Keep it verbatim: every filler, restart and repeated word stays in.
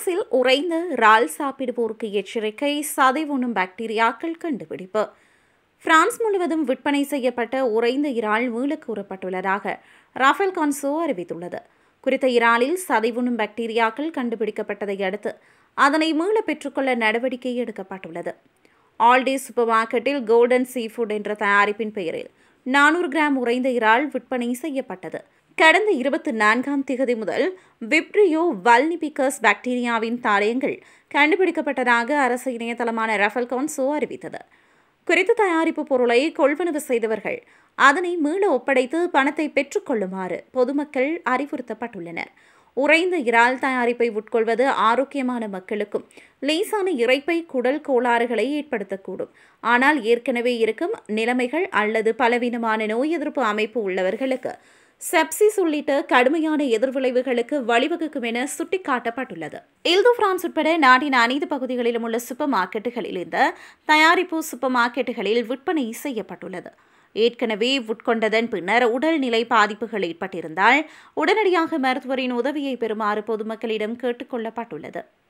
பிரான்சில் உறைந்த இறால் சாப்பிடுவோருக்கு எச்சரிக்கை, சதை உண்ணும் பாக்டீரியாக்கள் கண்டுபிடிப்பு. பிரான்ஸ் முழுவதும் விற்பனை செய்யப்பட்ட உறைந்த இறால் மீளக் கூறப்பட்டுள்ளதாக ராஃபேல் கான்சோ அறிவித்துள்ளது. குறித்த இறாலில் சதை உண்ணும் பாக்டீரியாக்கள் கண்டுபிடிக்கப்பட்டதை அடுத்து அதனை மீள பெற்றுக்கொள்ள நடவடிக்கை எடுக்கப்பட்டுள்ளது. ஆல்டி சூப்பர் மார்க்கெட்டில் கோல்டன் சீ ஃபுட் என்ற தயாரிப்பின் பெயரில் நானூறு கிராம் உறைந்த இறால் விற்பனை செய்யப்பட்டது. கடந்த இருபத்தி நான்காம் திகதி முதல் விப்ரியோ வல்னிபிகஸ் பாக்டீரியாவின் தடயங்கள் கண்டுபிடிக்கப்பட்டதாக அரசு இணையதளமான ராஃபேல் கான்சோ அறிவித்தது. குறித்த தயாரிப்பு பொருளை கொள்வனவு செய்தவர்கள் அதனை மீள ஒப்படைத்து பணத்தை பெற்றுக்கொள்ளுமாறு பொதுமக்கள் அறிவுறுத்தப்பட்டுள்ளனர். உறைந்த இறால் தயாரிப்பை உட்கொள்வது ஆரோக்கியமான மக்களுக்கும் லேசான இரைப்பை குடல் கோளாறுகளை ஏற்படுத்தக்கூடும். ஆனால் ஏற்கனவே இருக்கும் நிலைமைகள் அல்லது பலவீனமான நோய் எதிர்ப்பு அமைப்பு உள்ளவர்களுக்கு செப்சிஸ் உள்ளிட்ட கடுமையான எதிர்விளைவுகளுக்கு வழிவகுக்கும் என சுட்டிக்காட்டப்பட்டுள்ளது. இல்து பிரான்ஸ் உட்பட நாட்டின் அனைத்து பகுதிகளிலும் உள்ள சூப்பர் மார்க்கெட்டுகளில் இந்த தயாரிப்பு சூப்பர் மார்க்கெட்டுகளில் விற்பனை செய்யப்பட்டுள்ளது. ஏற்கனவே உட்கொண்டதன் பின்னர் உடல்நிலை பாதிப்புகள் ஏற்பட்டிருந்தால் உடனடியாக மருத்துவரின் உதவியை பெறுமாறு பொதுமக்களிடம் கேட்டுக் கொள்ளப்பட்டுள்ளது.